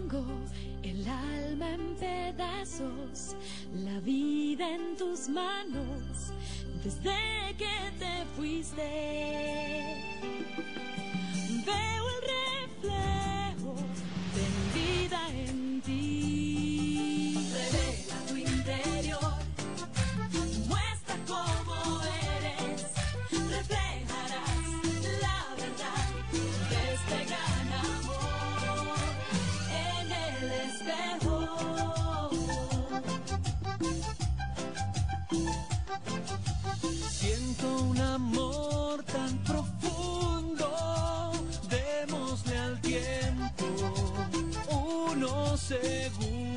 tengo el alma en pedazos, la vida en tus manos, desde que te fuiste. Veo el reflejo de mi vida en ti. Revela tu interior, muestra cómo eres, reflejarás la verdad de este gran amor en el espejo. Siento un amor tan profundo, démosle al tiempo unos segundos.